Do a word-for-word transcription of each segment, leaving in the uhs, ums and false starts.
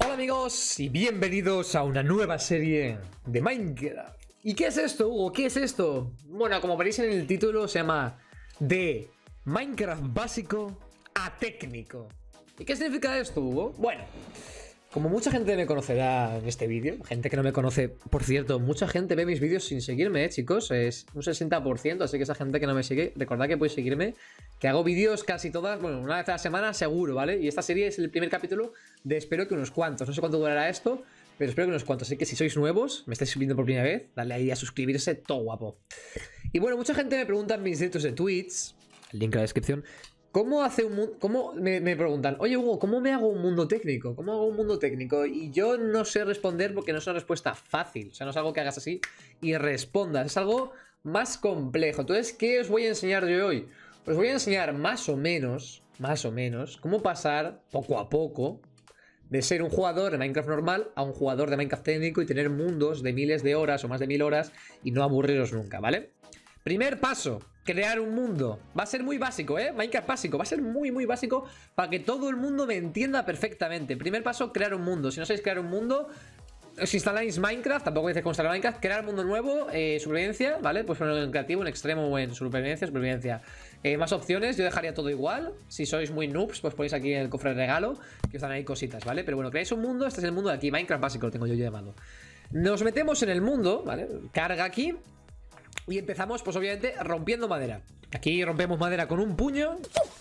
Hola amigos y bienvenidos a una nueva serie de Minecraft. ¿Y qué es esto, Hugo? ¿Qué es esto? Bueno, como veréis en el título se llama de Minecraft básico a técnico. ¿Y qué significa esto, Hugo? Bueno, como mucha gente me conocerá en este vídeo, gente que no me conoce, por cierto, mucha gente ve mis vídeos sin seguirme, ¿eh, chicos? Es un sesenta por ciento, así que esa gente que no me sigue, recordad que podéis seguirme, que hago vídeos casi todas, bueno, una vez a la semana seguro, ¿vale? Y esta serie es el primer capítulo de espero que unos cuantos, no sé cuánto durará esto, pero espero que unos cuantos, así que si sois nuevos, me estáis viendo por primera vez, dale ahí a suscribirse, todo guapo. Y bueno, mucha gente me pregunta en mis directos de Twitch, el link en la descripción, ¿cómo hace un mundo? ¿Cómo me, me preguntan? Oye, Hugo, ¿cómo me hago un mundo técnico? ¿Cómo hago un mundo técnico? Y yo no sé responder porque no es una respuesta fácil. O sea, no es algo que hagas así y respondas. Es algo más complejo. Entonces, ¿qué os voy a enseñar yo hoy? Os voy a enseñar más o menos, más o menos, cómo pasar poco a poco de ser un jugador de Minecraft normal a un jugador de Minecraft técnico y tener mundos de miles de horas o más de mil horas y no aburriros nunca, ¿vale? Primer paso, crear un mundo. Va a ser muy básico, ¿eh? Minecraft básico. Va a ser muy, muy básico para que todo el mundo me entienda perfectamente. Primer paso, crear un mundo. Si no sabéis crear un mundo, os instaláis Minecraft. Tampoco dice cómo instalar Minecraft. Crear un mundo nuevo, eh, supervivencia, ¿vale? Pues ponerlo en creativo, en extremo o en supervivencia, supervivencia. Eh, más opciones, yo dejaría todo igual. Si sois muy noobs, pues ponéis aquí en el cofre de regalo, que os dan ahí cositas, ¿vale? Pero bueno, creáis un mundo. Este es el mundo de aquí. Minecraft básico lo tengo yo llamado. Nos metemos en el mundo, ¿vale? Carga aquí. Y empezamos, pues obviamente, rompiendo madera. Aquí rompemos madera con un puño.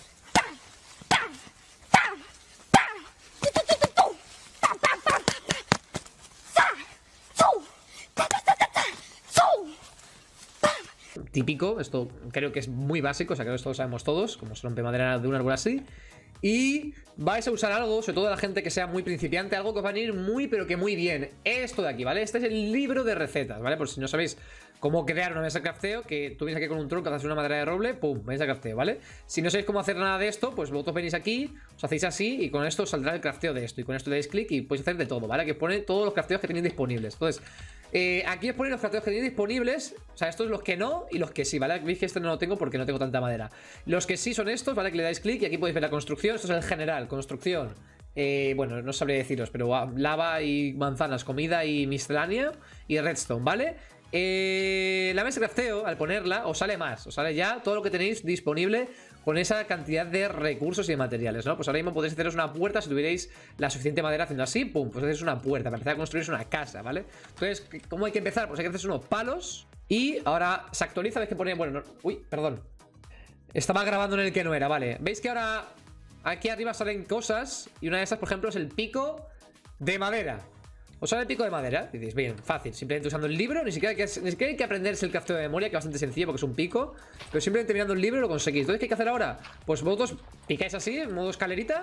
Típico, esto creo que es muy básico, o sea, creo que esto lo sabemos todos, como se rompe madera de un árbol así. Y vais a usar algo, sobre todo la gente que sea muy principiante, algo que os va a ir muy pero que muy bien. Esto de aquí, ¿vale? Este es el libro de recetas, ¿vale? Por si no sabéis cómo crear una mesa de crafteo, que tú vienes aquí con un tronco, haces una madera de roble, pum, mesa de crafteo, ¿vale? Si no sabéis cómo hacer nada de esto, pues vosotros venís aquí, os hacéis así y con esto saldrá el crafteo de esto. Y con esto le dais clic y podéis hacer de todo, ¿vale? Que pone todos los crafteos que tenéis disponibles. Entonces, eh, aquí os ponen los crafteos que tenéis disponibles. O sea, estos los que no y los que sí, ¿vale? Veis que este no lo tengo porque no tengo tanta madera. Los que sí son estos, ¿vale? Que le dais clic y aquí podéis ver la construcción. Esto es el general, construcción. Eh, bueno, no sabría deciros, pero uh, lava y manzanas, comida y miscelánea y redstone, ¿vale? Eh, la mesa de crafteo, al ponerla, os sale más, os sale ya todo lo que tenéis disponible con esa cantidad de recursos y de materiales, ¿no? Pues ahora mismo podéis haceros una puerta si tuvierais la suficiente madera haciendo así, pum, pues hacéis una puerta para empezar a construir una casa, ¿vale? Entonces, ¿cómo hay que empezar? Pues hay que hacer unos palos y ahora se actualiza, veis que pone, bueno, no, uy, perdón, estaba grabando en el que no era, vale, veis que ahora aquí arriba salen cosas y una de esas, por ejemplo, es el pico de madera. Os sale el pico de madera, y diréis, bien, fácil, simplemente usando el libro, ni siquiera, hay que, ni siquiera hay que aprenderse el crafteo de memoria, que es bastante sencillo porque es un pico, pero simplemente mirando el libro lo conseguís. Entonces, ¿qué hay que hacer ahora? Pues vosotros picáis así, en modo escalerita.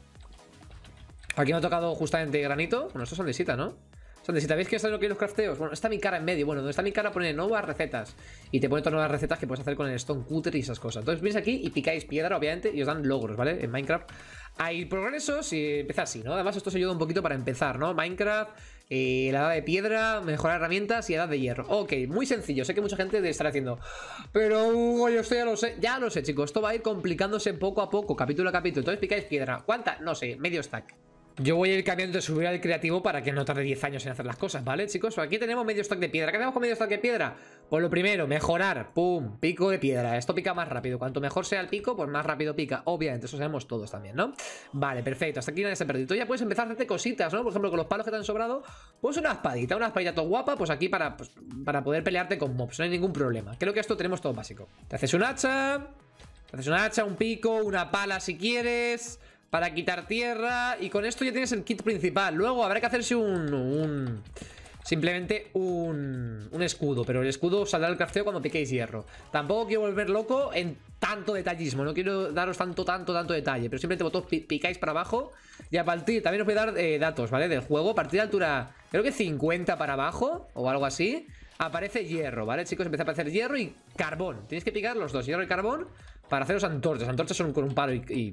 Aquí me ha tocado justamente granito. Bueno, esto es andesita, ¿no? Es andesita. ¿Veis que es lo que hay los crafteos? Bueno, está mi cara en medio. Bueno, donde está mi cara pone nuevas recetas. Y te pone todas nuevas recetas que puedes hacer con el Stone Cutter y esas cosas. Entonces, venís aquí y picáis piedra, obviamente, y os dan logros, ¿vale? En Minecraft hay progresos y empezar así, ¿no? Además, esto os ayuda un poquito para empezar, ¿no? Minecraft, eh, la edad de piedra, mejorar herramientas y edad de hierro. Ok, muy sencillo. Sé que mucha gente debe estar haciendo, pero Hugo, yo esto ya lo sé. Ya lo sé, chicos. Esto va a ir complicándose poco a poco, capítulo a capítulo. Entonces, picáis piedra. ¿Cuánta? No sé, medio stack. Yo voy a ir cambiando de subir al creativo para que no tarde diez años en hacer las cosas, ¿vale, chicos? Aquí tenemos medio stack de piedra. ¿Qué hacemos con medio stack de piedra? Pues lo primero, mejorar. Pum, pico de piedra. Esto pica más rápido. Cuanto mejor sea el pico, pues más rápido pica. Obviamente, eso sabemos todos también, ¿no? Vale, perfecto. Hasta aquí nadie se ha perdido. Ya puedes empezar a hacerte cositas, ¿no? Por ejemplo, con los palos que te han sobrado, pues una espadita, una espadita todo guapa, pues aquí para, pues, para poder pelearte con mobs. No hay ningún problema. Creo que esto tenemos todo básico. Te haces un hacha, te haces un hacha, un pico, una pala si quieres, para quitar tierra. Y con esto ya tienes el kit principal. Luego habrá que hacerse un... un simplemente un, un escudo. Pero el escudo saldrá del crafteo cuando piquéis hierro. Tampoco quiero volver loco en tanto detallismo. No quiero daros tanto, tanto, tanto detalle. Pero simplemente vosotros picáis para abajo. Y a partir, también os voy a dar eh, datos, ¿vale? Del juego. A partir de altura, creo que cincuenta para abajo o algo así, aparece hierro, ¿vale, chicos? Empieza a aparecer hierro y carbón. Tenéis que picar los dos, hierro y carbón, para haceros antorchas. Antorchas son con un palo y... y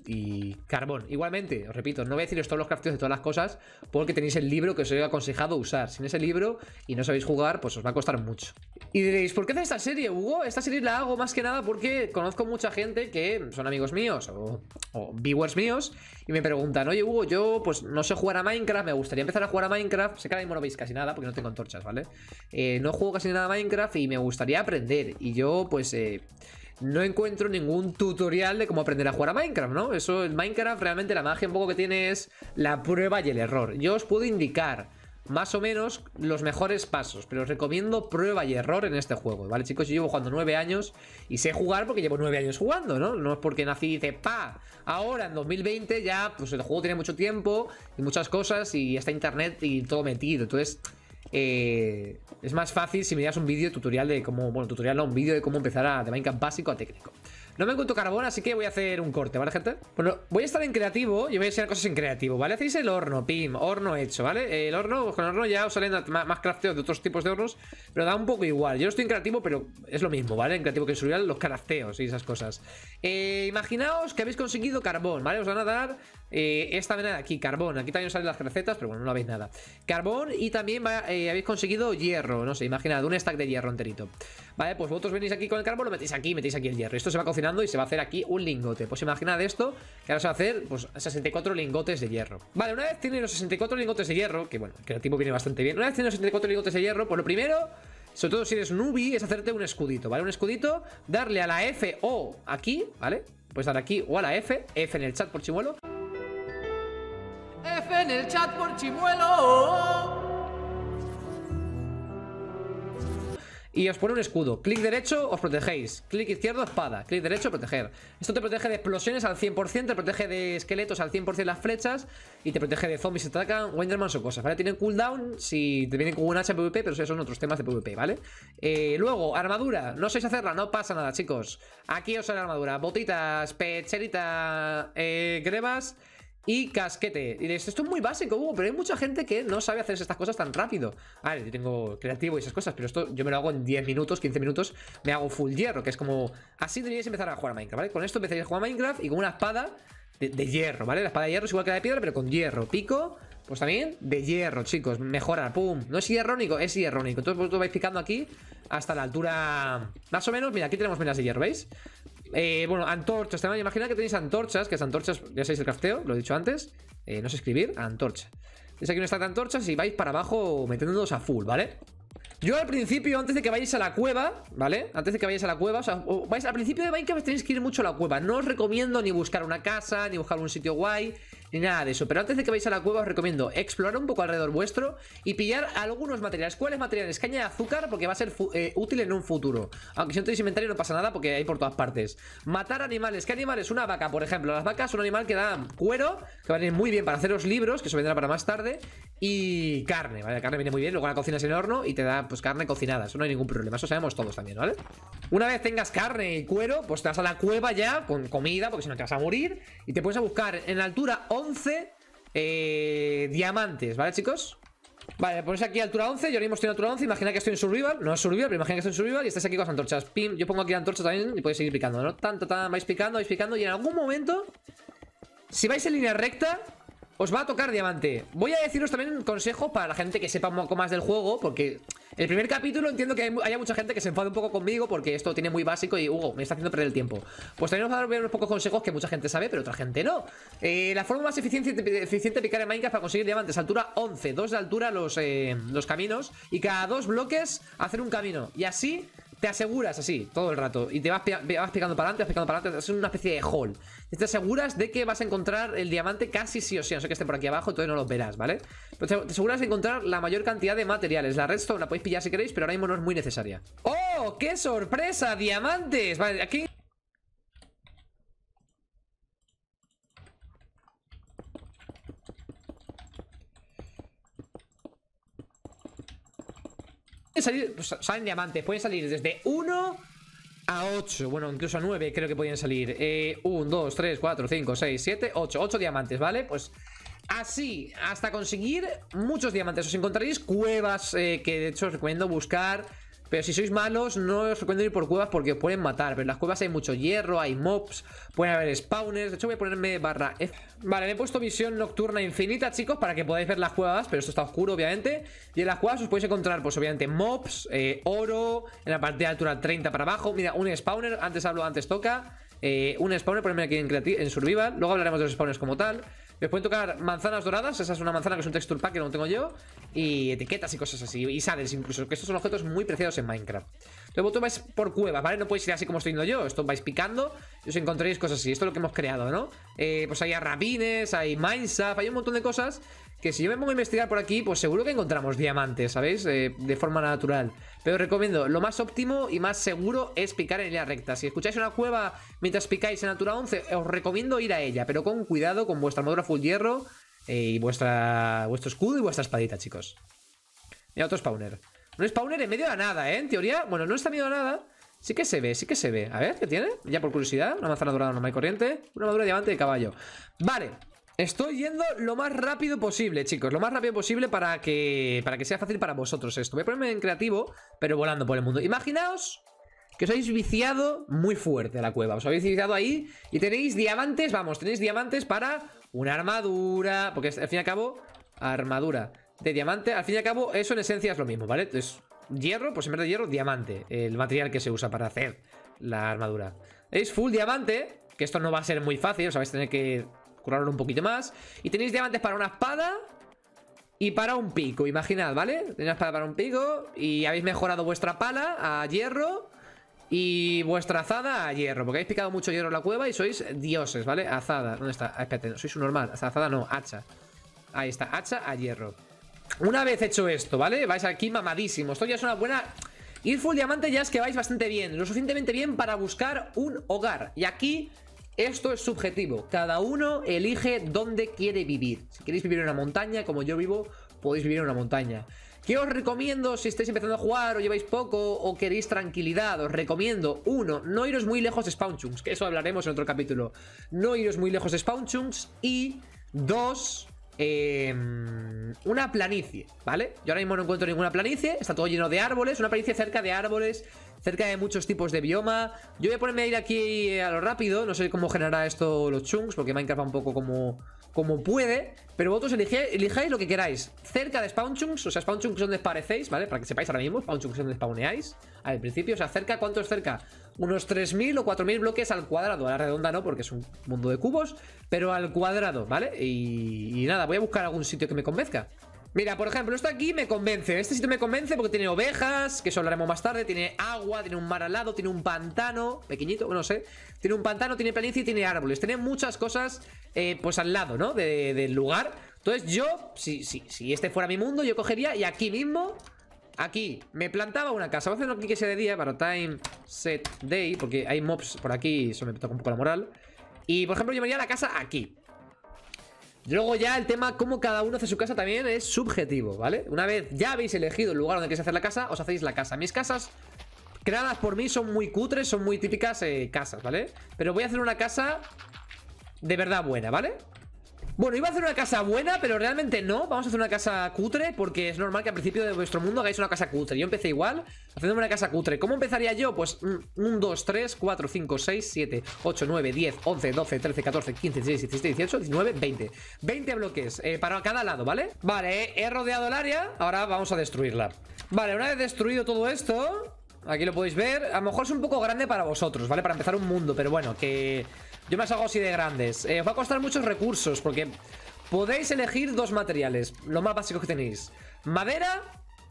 y carbón. Igualmente, os repito, no voy a deciros todos los crafteos de todas las cosas porque tenéis el libro que os he aconsejado usar. Sin ese libro y no sabéis jugar, pues os va a costar mucho. Y diréis, ¿por qué haces esta serie, Hugo? Esta serie la hago más que nada porque conozco mucha gente que son amigos míos o, o viewers míos y me preguntan, oye, Hugo, yo pues no sé jugar a Minecraft, me gustaría empezar a jugar a Minecraft. Sé que ahora mismo no veis casi nada porque no tengo antorchas, ¿vale? Eh, no juego casi nada a Minecraft y me gustaría aprender. Y yo, pues... Eh, no encuentro ningún tutorial de cómo aprender a jugar a Minecraft, ¿no? Eso, el Minecraft realmente la magia un poco que tiene es la prueba y el error. Yo os puedo indicar más o menos los mejores pasos, pero os recomiendo prueba y error en este juego, ¿vale, chicos? Yo llevo jugando nueve años y sé jugar porque llevo nueve años jugando, ¿no? No es porque nací y dice, pa, ahora en dos mil veinte ya, pues el juego tiene mucho tiempo y muchas cosas y está internet y todo metido, entonces... Eh, es más fácil si me das un vídeo tutorial de cómo, bueno, tutorial no, un vídeo de cómo empezar a, de Minecraft básico a técnico. No me encuentro carbón, así que voy a hacer un corte, ¿vale, gente? Bueno, voy a estar en creativo y voy a enseñar cosas en creativo, ¿vale? Hacéis el horno, pim, horno hecho, ¿vale? El horno, con el horno ya os salen más, más crafteos de otros tipos de hornos, pero da un poco igual. Yo no estoy en creativo, pero es lo mismo, ¿vale? En creativo que en survival, los crafteos y esas cosas. Eh, imaginaos que habéis conseguido carbón, ¿vale? Os van a dar eh, esta vena de aquí, carbón. Aquí también os salen las recetas, pero bueno, no veis nada. Carbón y también va, eh, habéis conseguido hierro, no sé, imaginad, un stack de hierro enterito. Vale, pues vosotros venís aquí con el carbón, lo metéis aquí, metéis aquí el hierro. Esto se va cocinando y se va a hacer aquí un lingote. Pues imaginad esto, que ahora se va a hacer pues sesenta y cuatro lingotes de hierro. Vale, una vez tienes los sesenta y cuatro lingotes de hierro, que bueno, el creativo viene bastante bien. Una vez tienes los sesenta y cuatro lingotes de hierro, pues lo primero, sobre todo si eres newbie, es hacerte un escudito, ¿vale? Un escudito, darle a la F o aquí, ¿vale? Pues dar aquí o a la F, F en el chat por chimuelo. F en el chat por chimuelo. Y os pone un escudo. Clic derecho, os protegéis. Clic izquierdo, espada. Clic derecho, proteger. Esto te protege de explosiones al cien por ciento, te protege de esqueletos al cien por ciento las flechas y te protege de zombies que te atacan, Wendermans o cosas, ¿vale? Tienen cooldown si te vienen con un hacha PvP, pero esos son otros temas de PvP, ¿vale? Eh, luego, armadura. No sabéis hacerla, no pasa nada, chicos. Aquí os sale la armadura. Botitas, pecherita, eh, grebas... y casquete. Y diréis, esto es muy básico, Hugo, pero hay mucha gente que no sabe hacer estas cosas tan rápido. A ver, yo tengo creativo y esas cosas, pero esto yo me lo hago en diez minutos, quince minutos. Me hago full hierro, que es como... Así deberíais empezar a jugar a Minecraft, ¿vale? Con esto empezaréis a jugar a Minecraft y con una espada de, de hierro, ¿vale? La espada de hierro es igual que la de piedra, pero con hierro. Pico, pues también de hierro, chicos. Mejorar, pum. No es hierrónico, es hierrónico. Entonces vosotros vais picando aquí hasta la altura... Más o menos, mira, aquí tenemos minas de hierro, ¿veis? Eh, bueno, antorchas, también imaginad que tenéis antorchas, que es antorchas, ya sabéis el crafteo, lo he dicho antes. eh, No sé escribir, antorcha. Tenéis aquí un stack de antorchas y vais para abajo metiéndonos a full, ¿vale? Yo al principio, antes de que vayáis a la cueva, ¿vale? Antes de que vayáis a la cueva, o sea, o vais, al principio de Minecraft tenéis que ir mucho a la cueva. No os recomiendo ni buscar una casa, ni buscar un sitio guay, ni nada de eso. Pero antes de que vayáis a la cueva os recomiendo explorar un poco alrededor vuestro y pillar algunos materiales. ¿Cuáles materiales? Caña de azúcar, porque va a ser eh, útil en un futuro. Aunque si no tenéis inventario no pasa nada porque hay por todas partes. Matar animales. ¿Qué animales? Una vaca, por ejemplo. Las vacas son un animal que da cuero, que va a venir muy bien para haceros libros, que se vendrá para más tarde. Y carne, ¿vale? La carne viene muy bien, luego la cocinas en el horno y te da pues carne cocinada. Eso no hay ningún problema, eso sabemos todos también, ¿vale? Una vez tengas carne y cuero, pues te vas a la cueva ya con comida, porque si no te vas a morir. Y te puedes a buscar en la altura once eh, diamantes, ¿vale, chicos? Vale, ponéis aquí altura once, yo ahora mismo estoy en altura once. Imagina que estoy en survival, no es survival, pero imagina que estoy en survival y estáis aquí con las antorchas. Pim, yo pongo aquí la antorcha también y podéis seguir picando, ¿no? Tanto, tan, vais picando, vais picando y en algún momento, si vais en línea recta, os va a tocar diamante. Voy a deciros también un consejo para la gente que sepa un poco más del juego, porque el primer capítulo entiendo que hay, haya mucha gente que se enfade un poco conmigo porque esto tiene muy básico y, Hugo, me está haciendo perder el tiempo. Pues también os voy a dar unos pocos consejos que mucha gente sabe, pero otra gente no. Eh, la forma más eficiente, eficiente de picar en Minecraft para conseguir diamantes, altura once, dos de altura los, eh, los caminos, y cada dos bloques hacer un camino. Y así te aseguras, así, todo el rato, y te vas, vas picando para adelante, vas picando para adelante, es una especie de hall. Y te aseguras de que vas a encontrar el diamante casi sí o sí, no sé que esté por aquí abajo, entonces no lo verás, ¿vale? Pero te aseguras de encontrar la mayor cantidad de materiales. La redstone la podéis pillar si queréis, pero ahora mismo no es muy necesaria. ¡Oh, qué sorpresa! ¡Diamantes! Vale, aquí... Salir, pues, salen diamantes, pueden salir desde uno a ocho, bueno, incluso a nueve creo que podían salir. eh, uno, dos, tres, cuatro, cinco, seis, siete, ocho, ocho diamantes, ¿vale? Pues así, hasta conseguir muchos diamantes. Os encontraréis cuevas eh, que de hecho os recomiendo buscar Pero si sois malos, no os recomiendo ir por cuevas porque os pueden matar. Pero en las cuevas hay mucho hierro, hay mobs, pueden haber spawners. De hecho voy a ponerme barra F. Vale, me he puesto visión nocturna infinita, chicos, para que podáis ver las cuevas. Pero esto está oscuro, obviamente. Y en las cuevas os podéis encontrar, pues obviamente, mobs, eh, oro. En la parte de altura treinta para abajo. Mira, un spawner, antes hablo, antes toca. Eh, un spawner, ponerme aquí en, en Survival. Luego hablaremos de los spawners como tal. Les pueden tocar manzanas doradas. Esa es una manzana que es un texture pack que no tengo yo. Y etiquetas y cosas así. Y saddles incluso. Que estos son objetos muy preciados en Minecraft. Entonces vosotros vais por cuevas, ¿vale? No podéis ir así como estoy yendo yo. Esto vais picando y os encontraréis cosas así. Esto es lo que hemos creado, ¿no? Eh, pues hay rabines, hay mineshaft, hay un montón de cosas que si yo me pongo a investigar por aquí, pues seguro que encontramos diamantes, ¿sabéis? Eh, de forma natural. Pero os recomiendo, lo más óptimo y más seguro es picar en línea recta. Si escucháis una cueva mientras picáis en altura once, os recomiendo ir a ella, pero con cuidado, con vuestra armadura full hierro eh, y vuestra, vuestro escudo y vuestra espadita, chicos. Mira, otro spawner. Un spawner en medio de la nada, ¿eh? En teoría, bueno, no está en medio de la nada. Sí que se ve, sí que se ve. A ver, ¿qué tiene? Ya por curiosidad. Una manzana dorada normal y corriente. Una armadura de diamante de caballo. Vale. Estoy yendo lo más rápido posible, chicos. Lo más rápido posible para que, para que sea fácil para vosotros esto. Voy a ponerme en creativo, pero volando por el mundo. Imaginaos que os habéis viciado muy fuerte a la cueva. Os habéis viciado ahí y tenéis diamantes. Vamos, tenéis diamantes para una armadura. Porque al fin y al cabo, armadura de diamante. Al fin y al cabo, eso en esencia es lo mismo, ¿vale? Entonces, hierro, pues en vez de hierro, diamante. El material que se usa para hacer la armadura. Es full diamante, que esto no va a ser muy fácil. Os vais a tener que curarlo un poquito más. Y tenéis diamantes para una espada y para un pico, imaginad, ¿vale? Tenéis una espada para un pico y habéis mejorado vuestra pala a hierro y vuestra azada a hierro, porque habéis picado mucho hierro en la cueva y sois dioses, ¿vale? Azada, ¿dónde está? Ah, espérate, sois un normal. Azada no, hacha. Ahí está, hacha a hierro. Una vez hecho esto, ¿vale? Vais aquí mamadísimos. Esto ya es una buena... Ir full diamante ya es que vais bastante bien. Lo suficientemente bien para buscar un hogar. Y aquí... esto es subjetivo, cada uno elige dónde quiere vivir. Si queréis vivir en una montaña, como yo vivo, podéis vivir en una montaña. ¿Qué os recomiendo si estáis empezando a jugar o lleváis poco o queréis tranquilidad? Os recomiendo, uno, no iros muy lejos de spawn chunks, que eso hablaremos en otro capítulo. No iros muy lejos de spawn chunks. Y dos, eh, una planicie, ¿vale? Yo ahora mismo no encuentro ninguna planicie, está todo lleno de árboles, una planicie cerca de árboles, cerca de muchos tipos de bioma. Yo voy a ponerme a ir aquí a lo rápido. No sé cómo generará esto los chunks, porque Minecraft va un poco como, como puede. Pero vosotros elijáis, elijáis lo que queráis. Cerca de spawn chunks, o sea, spawn chunks donde parecéis, ¿vale? Para que sepáis ahora mismo, spawn chunks donde spawneáis al principio, o sea, cerca, ¿cuánto es cerca? Unos tres mil o cuatro mil bloques al cuadrado. A la redonda no, porque es un mundo de cubos, pero al cuadrado, ¿vale? Y, y nada, voy a buscar algún sitio que me convenzca. Mira, por ejemplo, esto aquí me convence. Este sitio me convence porque tiene ovejas, que eso hablaremos más tarde. Tiene agua, tiene un mar al lado, tiene un pantano pequeñito, no sé. Tiene un pantano, tiene planicie y tiene árboles. Tiene muchas cosas, eh, pues al lado, ¿no? De, del lugar. Entonces yo, si, si, si este fuera mi mundo, yo cogería y aquí mismo, aquí, me plantaba una casa. Voy a hacer aquí que sea de día para time set day, porque hay mobs por aquí y eso me toca un poco la moral. Y, por ejemplo, yo me iría a la casa aquí. Luego ya el tema cómo cada uno hace su casa también es subjetivo, ¿vale? Una vez ya habéis elegido el lugar donde queréis hacer la casa, os hacéis la casa. Mis casas creadas por mí son muy cutres, son muy típicas eh, casas, ¿vale? Pero voy a hacer una casa de verdad buena, ¿vale? Bueno, iba a hacer una casa buena, pero realmente no. Vamos a hacer una casa cutre, porque es normal que al principio de vuestro mundo hagáis una casa cutre. Yo empecé igual, haciendo una casa cutre. ¿Cómo empezaría yo? Pues uno, dos, tres, cuatro, cinco, seis, siete, ocho, nueve, diez, once, doce, trece, catorce, quince, dieciséis, diecisiete, dieciocho, diecinueve, veinte. veinte bloques eh, para cada lado, ¿vale? Vale, eh, he rodeado el área, ahora vamos a destruirla. Vale, una vez destruido todo esto, aquí lo podéis ver. A lo mejor es un poco grande para vosotros, ¿vale? Para empezar un mundo, pero bueno, que... yo me hago así de grandes. eh, Os va a costar muchos recursos, porque podéis elegir dos materiales, lo más básicos que tenéis: madera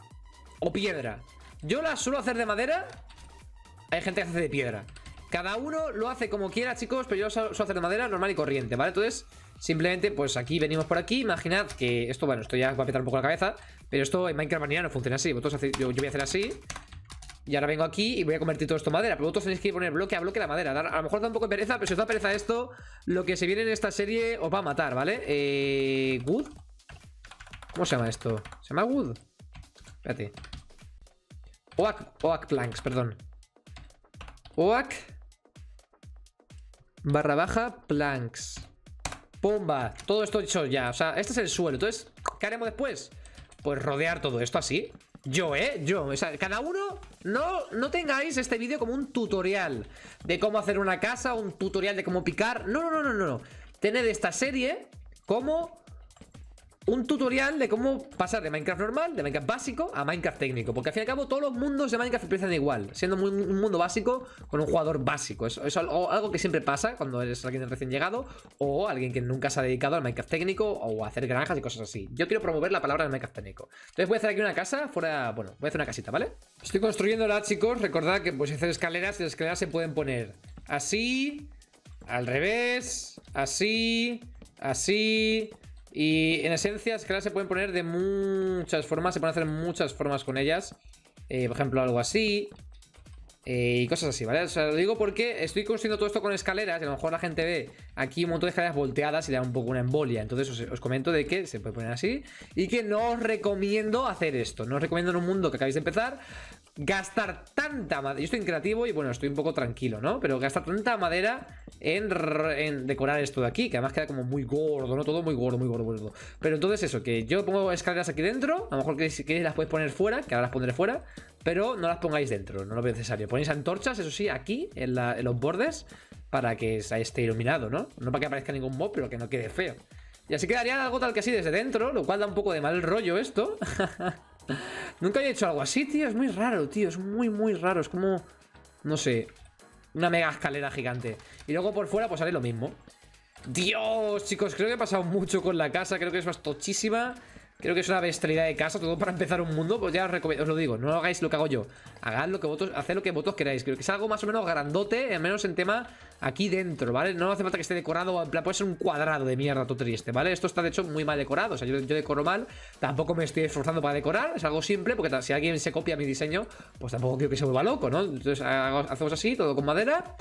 o piedra. Yo la suelo hacer de madera. Hay gente que hace de piedra. Cada uno lo hace como quiera, chicos, pero yo suelo hacer de madera normal y corriente, ¿vale? Entonces, simplemente, pues aquí venimos por aquí. Imaginad que esto, bueno, esto ya va a petar un poco la cabeza, pero esto en Minecraft Vanilla no funciona así. Vosotros hacéis, yo, yo voy a hacer así. Y ahora vengo aquí y voy a convertir todo esto en madera. Pero vosotros tenéis que poner bloque a bloque la madera. A lo mejor da un poco de pereza, pero si os da pereza esto, lo que se viene en esta serie os va a matar, ¿vale? Eh... Wood. ¿Cómo se llama esto? ¿Se llama Wood? Espérate. Oak, Oak Planks, perdón. Oak barra baja Planks. Pumba. Todo esto hecho ya. O sea, este es el suelo. Entonces, ¿qué haremos después? pues rodear todo esto así. Yo, ¿eh? Yo. O sea, cada uno no, no tengáis este vídeo como un tutorial de cómo hacer una casa, un tutorial de cómo picar. No, no, no, no, no. Tened esta serie como un tutorial de cómo pasar de Minecraft normal, de Minecraft básico, a Minecraft técnico. Porque al fin y al cabo todos los mundos de Minecraft empiezan igual, siendo muy, un mundo básico con un jugador básico. Eso es algo, algo que siempre pasa cuando eres alguien recién llegado o alguien que nunca se ha dedicado al Minecraft técnico o a hacer granjas y cosas así. Yo quiero promover la palabra del Minecraft técnico. Entonces voy a hacer aquí una casa fuera... Bueno, voy a hacer una casita, ¿vale? Estoy construyéndola, chicos. Recordad que podéis hacer escaleras y las escaleras se pueden poner así, al revés, así, así... Y en esencia, las escaleras se pueden poner de muchas formas. Se pueden hacer muchas formas con ellas. eh, Por ejemplo, algo así. eh, Y cosas así, ¿vale? O sea, lo digo porque estoy construyendo todo esto con escaleras. Y a lo mejor la gente ve aquí un montón de escaleras volteadas y le da un poco una embolia. Entonces os, os comento de que se puede poner así. Y que no os recomiendo hacer esto. No os recomiendo en un mundo que acabáis de empezar gastar tanta madera. Yo estoy en creativo y bueno, estoy un poco tranquilo, ¿no? Pero gastar tanta madera en, en decorar esto de aquí, que además queda como muy gordo, ¿no? Todo muy gordo, muy gordo, muy gordo. Pero entonces eso, que yo pongo escaleras aquí dentro. A lo mejor que si queréis las podéis poner fuera, que ahora las pondré fuera, pero no las pongáis dentro, no lo veo necesario. Ponéis antorchas, eso sí, aquí en, la, en los bordes, para que esté iluminado, ¿no? No para que aparezca ningún mob, pero que no quede feo. Y así quedaría algo tal que así desde dentro, lo cual da un poco de mal rollo esto. Nunca había hecho algo así, tío. Es muy raro, tío. Es muy, muy raro. Es como, no sé, una mega escalera gigante. Y luego por fuera pues haré lo mismo. Dios, chicos, creo que he pasado mucho con la casa. Creo que es más tochísima. Creo que es una bestialidad de casa, todo para empezar un mundo. Pues ya os, os lo digo, no hagáis lo que hago yo. Hagad lo que vosotros, haced lo que vosotros queráis. Creo que es algo más o menos grandote, al menos en tema aquí dentro, ¿vale? No hace falta que esté decorado, en plan, puede ser un cuadrado de mierda, todo triste, ¿vale? Esto está de hecho muy mal decorado, o sea, yo, yo decoro mal. Tampoco me estoy esforzando para decorar, es algo simple, porque si alguien se copia mi diseño, pues tampoco quiero que se vuelva loco, ¿no? Entonces hago, hacemos así, todo con madera.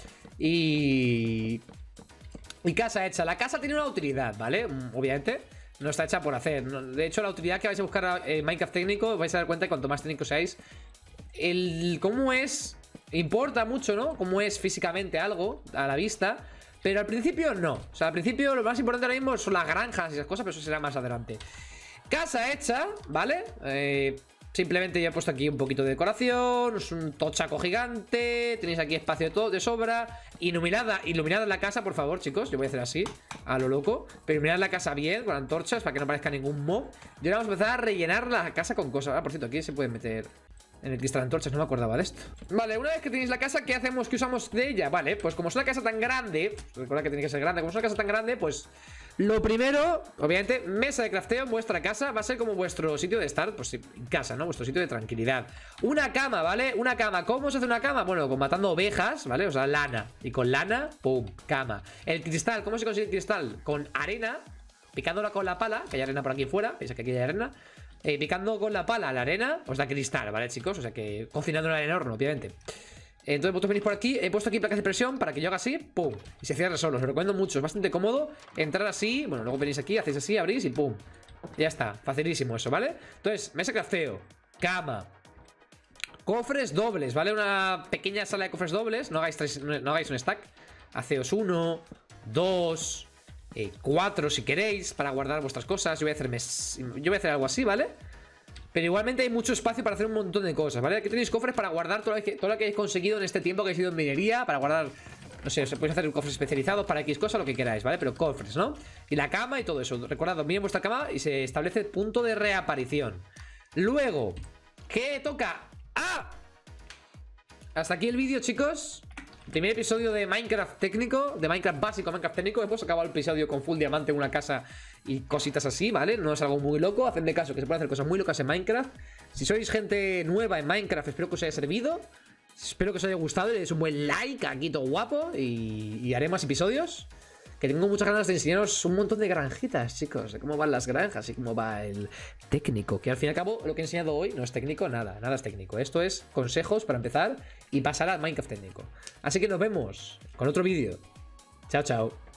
Y... Y casa hecha. La casa tiene una utilidad, ¿vale? Obviamente no está hecha por hacer. De hecho, la utilidad que vais a buscar en Minecraft técnico, vais a dar cuenta que cuanto más técnicos seáis, el cómo es importa mucho, ¿no? Cómo es físicamente algo a la vista. Pero al principio no. O sea, al principio lo más importante ahora mismo son las granjas y esas cosas, pero eso será más adelante. Casa hecha, ¿vale? Eh... Simplemente ya he puesto aquí un poquito de decoración. Es un tochaco gigante. Tenéis aquí espacio de, todo, de sobra. Iluminada, iluminada la casa, por favor, chicos. Yo voy a hacer así, a lo loco. Pero iluminad la casa bien, con antorchas, para que no parezca ningún mob. Y ahora vamos a empezar a rellenar la casa con cosas. Ah, por cierto, aquí se puede meter en el cristal antorchas, no me acordaba de esto. Vale, una vez que tenéis la casa, ¿qué hacemos? ¿Qué usamos de ella? Vale, pues como es una casa tan grande, recuerda que tiene que ser grande. Como es una casa tan grande, pues lo primero, obviamente, mesa de crafteo en vuestra casa. Va a ser como vuestro sitio de estar, pues en casa, ¿no? Vuestro sitio de tranquilidad. Una cama, ¿vale? Una cama, ¿cómo se hace una cama? Bueno, con matando ovejas, ¿vale? O sea, lana. Y con lana, pum, cama. El cristal, ¿cómo se consigue el cristal? Con arena, picándola con la pala, que hay arena por aquí fuera. Veis que aquí hay arena. Eh, picando con la pala la arena, os da cristal, ¿vale, chicos? O sea que cocinándola en el horno, obviamente. Entonces vosotros venís por aquí. He puesto aquí placas de presión para que yo haga así, pum, y se cierre solo. Os lo recomiendo mucho, es bastante cómodo entrar así. Bueno, luego venís aquí, hacéis así, abrís y pum. Ya está, facilísimo eso, ¿vale? Entonces, mesa de crafteo, cama, cofres dobles, ¿vale? Una pequeña sala de cofres dobles. No hagáis, tres, no, no hagáis un stack. Haceos uno, dos, eh, cuatro si queréis, para guardar vuestras cosas. Yo voy a hacerme, yo voy a hacer algo así, ¿vale? Pero igualmente hay mucho espacio para hacer un montón de cosas, ¿vale? Aquí tenéis cofres para guardar todo lo que, todo lo que habéis conseguido en este tiempo que habéis ido en minería. Para guardar, no sé, podéis hacer cofres especializados para X cosa, lo que queráis, ¿vale? Pero cofres, ¿no? Y la cama y todo eso. Recordad, miren vuestra cama y se establece punto de reaparición. Luego, ¿qué toca? ¡Ah! Hasta aquí el vídeo, chicos. Primer episodio de Minecraft técnico, de Minecraft básico a Minecraft técnico. Hemos acabado el episodio con full diamante en una casa y cositas así, ¿vale? No es algo muy loco, hacedme caso que se pueden hacer cosas muy locas en Minecraft. Si sois gente nueva en Minecraft, espero que os haya servido. Espero que os haya gustado y le deis un buen like, aquí todo guapo. Y, y haré más episodios. Que tengo muchas ganas de enseñaros un montón de granjitas, chicos. De cómo van las granjas y cómo va el técnico. Que al fin y al cabo lo que he enseñado hoy no es técnico, nada. Nada es técnico. Esto es consejos para empezar y pasar al Minecraft técnico. Así que nos vemos con otro vídeo. Chao, chao.